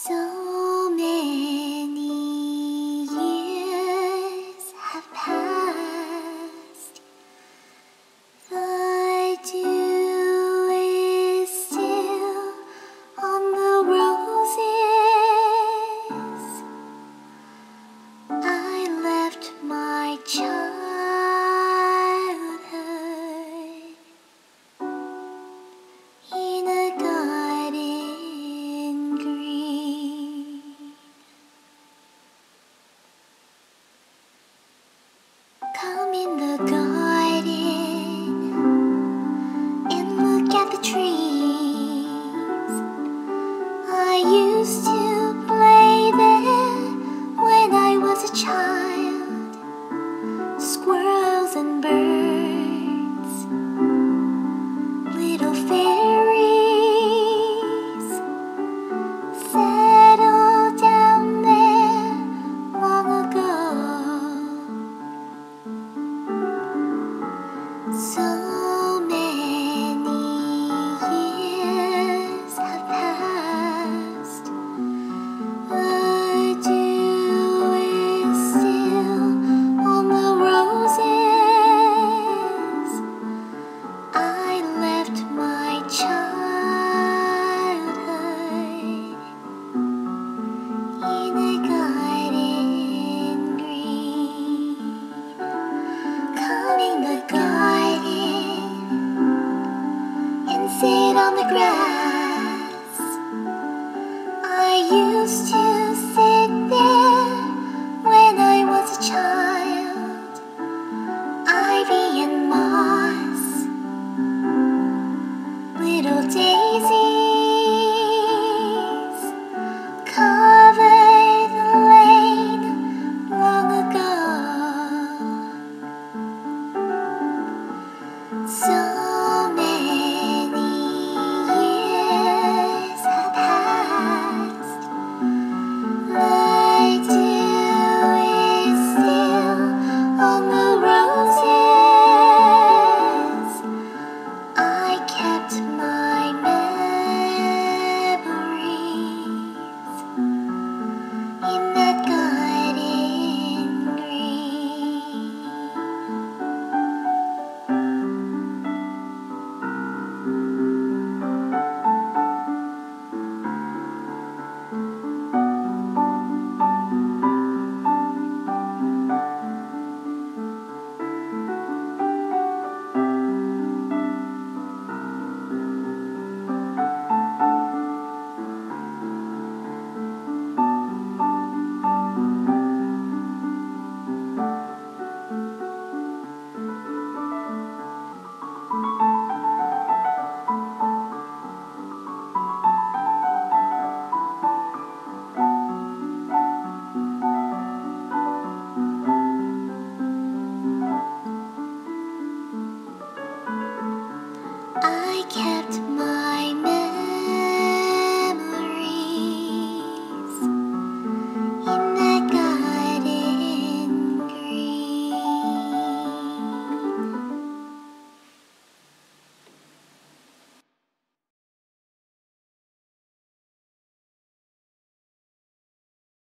So many years have passed. The dew is still on the roses. I left my childhood in a garden green. Come in the garden and look at the trees. I used to play there when I was a child. Squirrels and birds, little fairies, settled down there long ago. So many years have passed. The dew is still on the roses. I left my childhood in a garden green. Come in the garden and sit on the grass. I used to